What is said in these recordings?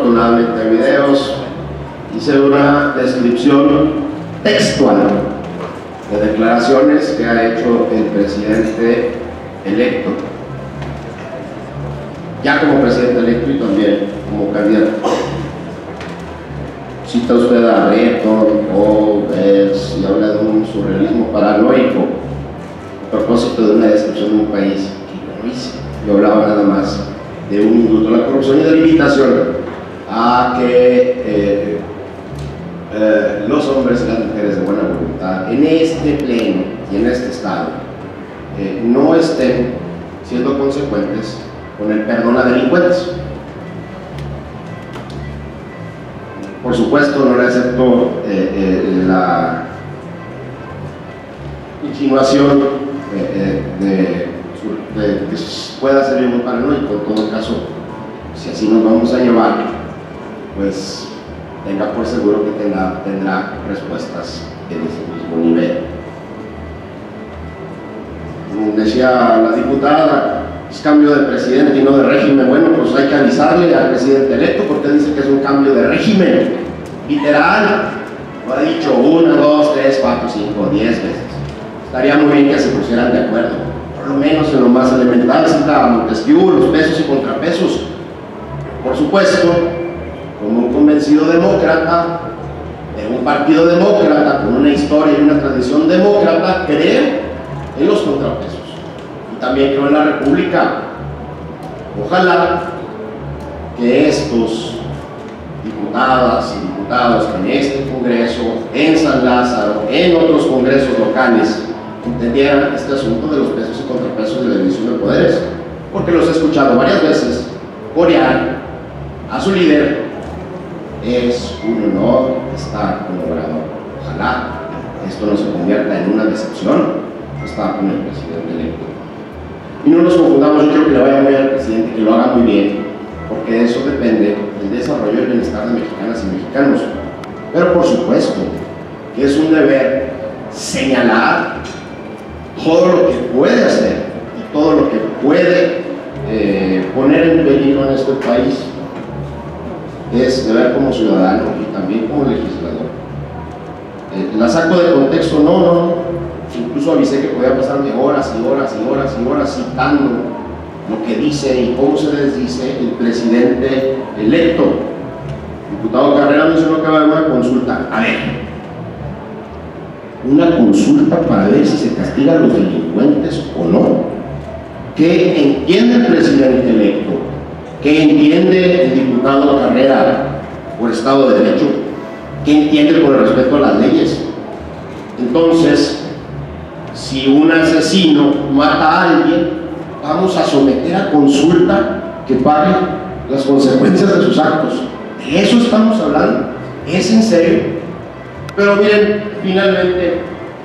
afortunadamente hay videos. Hice una descripción textual de declaraciones que ha hecho el presidente electo, ya como presidente electo y también como candidato. Cita usted a Breton, Goebbels y habla de un surrealismo paranoico a propósito de una descripción de un país que yo no hice. Yo hablaba nada más de un indulto a la corrupción y de la invitación a que los hombres y las mujeres de buena voluntad en este pleno y en este estado no estén siendo consecuentes con el perdón a delincuentes. Por supuesto, no le acepto la insinuación de que pueda ser muy paranoico. En todo caso, si así nos vamos a llevar, pues tenga por seguro que tendrá respuestas en ese mismo nivel. Decía la diputada, es cambio de presidente y no de régimen. Bueno, pues hay que avisarle al presidente electo porque dice que es un cambio de régimen. Literal, lo ha dicho 1, 2, 3, 4, 5, 10 veces. Estaría muy bien que se pusieran de acuerdo, por lo menos en lo más elemental, cita a Montesquieu, los pesos y contrapesos. Por supuesto, como un convencido demócrata, de un partido demócrata, con una historia y una tradición demócrata, creo en los contrapesos. Y también creo en la República. Ojalá que estos diputadas y diputados en este Congreso, en San Lázaro, en otros congresos locales, entendieran este asunto de los pesos y contrapesos de la división de poderes, porque los he escuchado varias veces corear a su líder. Es un honor estar con Obrador. Ojalá esto no se convierta en una decepción estar con el presidente electo. Y no nos confundamos, yo quiero que le vaya muy bien al presidente, que lo haga muy bien, porque de eso depende el desarrollo y el bienestar de mexicanas y mexicanos. Pero por supuesto que es un deber señalar todo lo que puede hacer y todo lo que puede poner en peligro en este país. Es deber como ciudadano y también como legislador. La saco de contexto, no. Incluso avisé que podía pasarme horas y horas y horas y horas citando lo que dice y cómo se les dice el presidente electo. El diputado Carrera mencionó que va a haber una consulta. A ver, una consulta para ver si se castiga a los delincuentes o no. ¿Qué entiende el presidente electo? ¿Qué entiende el diputado Carrera por Estado de Derecho? ¿Qué entiende por el respeto a las leyes? Entonces, si un asesino mata a alguien, vamos a someter a consulta que pague las consecuencias de sus actos. ¿De eso estamos hablando? ¿Es en serio? Pero miren, finalmente,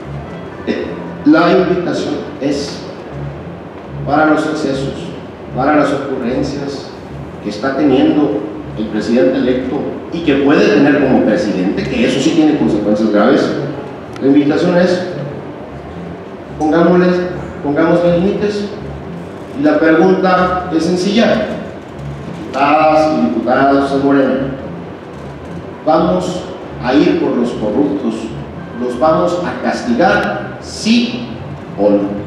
la invitación es para los excesos, para las ocurrencias que está teniendo el presidente electo y que puede tener como presidente, que eso sí tiene consecuencias graves. La invitación es, pongamos límites, y la pregunta es sencilla. Diputadas y diputados de Morena, ¿vamos a ir por los corruptos? ¿Los vamos a castigar, sí o no?